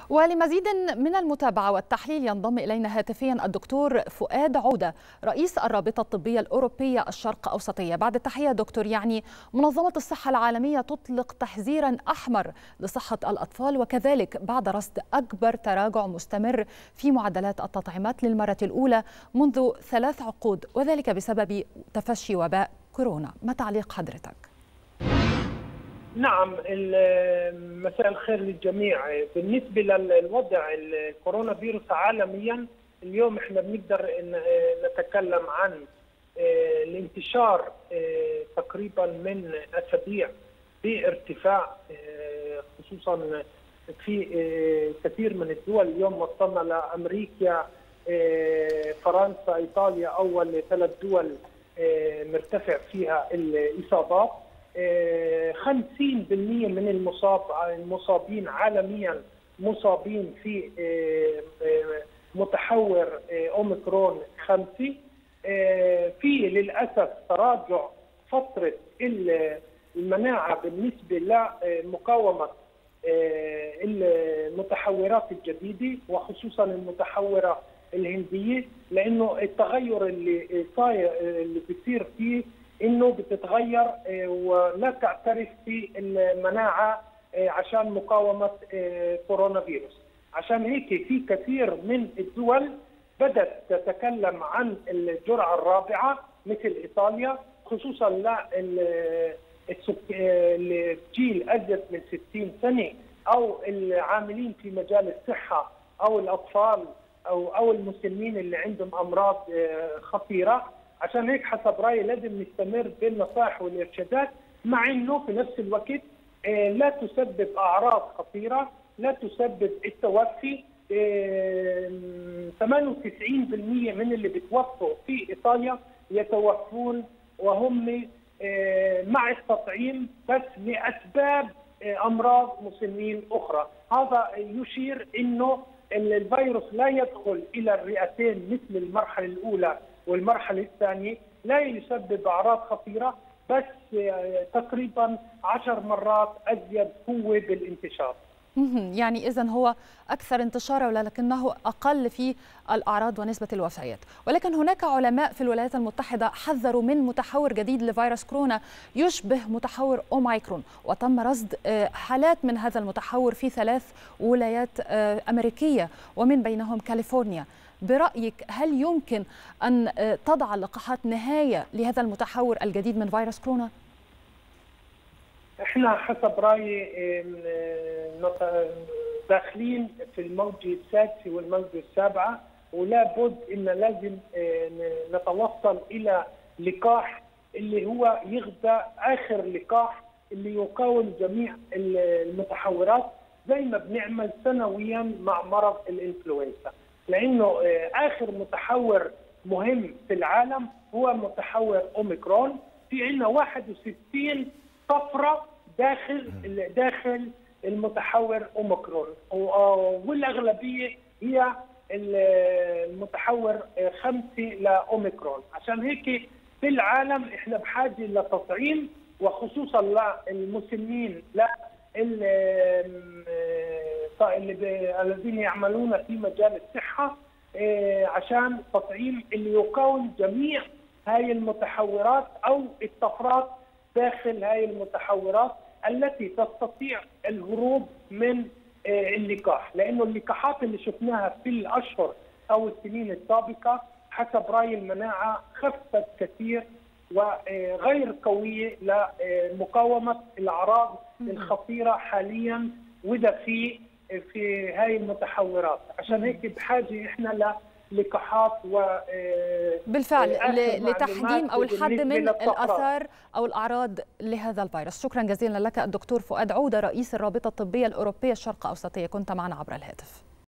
ولمزيد من المتابعة والتحليل ينضم إلينا هاتفيا الدكتور فؤاد عودة رئيس الرابطة الطبية الأوروبية الشرق أوسطية. بعد التحية دكتور، منظمة الصحة العالمية تطلق تحذيرا أحمر لصحة الأطفال، وكذلك بعد رصد أكبر تراجع مستمر في معدلات التطعيمات للمرة الأولى منذ 3 عقود، وذلك بسبب تفشي وباء كورونا. ما تعليق حضرتك؟ نعم، مساء الخير للجميع. بالنسبة للوضع الكورونا فيروس عالميا، اليوم احنا بنقدر نتكلم عن الانتشار تقريبا من أسابيع بارتفاع، خصوصا في كثير من الدول. اليوم وصلنا لأمريكا، فرنسا، إيطاليا، أول 3 دول مرتفع فيها الإصابات. 50% من المصابين عالميا مصابين في متحور أوميكرون 5. في للأسف تراجع فترة المناعة بالنسبة لمقاومة المتحورات الجديدة، وخصوصا المتحورة الهندية، لأنه التغير اللي صاير اللي بيصير فيه انه بتتغير ولا تعترف بالمناعه عشان مقاومه كورونا فيروس. عشان هيك في كثير من الدول بدات تتكلم عن الجرعه الرابعه مثل ايطاليا، خصوصا للجيل ازيد من 60 سنه او العاملين في مجال الصحه او الاطفال او المسنين اللي عندهم امراض خطيره. عشان هيك حسب رايي لازم نستمر بالنصائح والارشادات، مع انه في نفس الوقت لا تسبب اعراض خطيره، لا تسبب التوفي. 98% من اللي بتوفوا في ايطاليا يتوفون وهم مع التطعيم، بس لاسباب امراض مسنين اخرى. هذا يشير انه الفيروس لا يدخل الى الرئتين مثل المرحله الاولى والمرحلة الثانية، لا يسبب أعراض خطيرة، بس تقريبا 10 مرات أزيد قوة بالانتشار. يعني إذن هو أكثر انتشارا ولكنه أقل في الأعراض ونسبة الوفيات. ولكن هناك علماء في الولايات المتحدة حذروا من متحور جديد لفيروس كورونا يشبه متحور أوميكرون، وتم رصد حالات من هذا المتحور في 3 ولايات أمريكية ومن بينهم كاليفورنيا. برأيك هل يمكن أن تضع اللقاحات نهاية لهذا المتحور الجديد من فيروس كورونا؟ احنا حسب رأيي داخلين في الموجة السادسة والموجة السابعة، ولا بد ان لازم نتوصل الى لقاح اللي هو يغذى اخر لقاح اللي يقاوم جميع المتحورات، زي ما بنعمل سنويا مع مرض الانفلونزا. لانه اخر متحور مهم في العالم هو متحور اوميكرون. في عندنا 61 طفره داخل المتحور اوميكرون، والاغلبيه هي المتحور 5 لاوميكرون. عشان هيك في العالم احنا بحاجه لتطعيم، وخصوصا للمسنين الذين يعملون في مجال الصحة، عشان تطعيم اللي يقاوم جميع هاي المتحورات أو الطفرات داخل هاي المتحورات التي تستطيع الهروب من اللقاح. لأنه اللقاحات اللي شفناها في الأشهر أو السنين السابقة حسب رأي المناعة خفت كثير وغير قوية لمقاومة الأعراض الخطيرة حاليا وده في هاي المتحورات. عشان هيك بحاجه احنا للقاحات بالفعل لتحجيم او الحد من الاثار او الاعراض لهذا الفيروس. شكرا جزيلا لك الدكتور فؤاد عودة رئيس الرابطه الطبيه الاوروبيه الشرق اوسطيه، كنت معنا عبر الهاتف.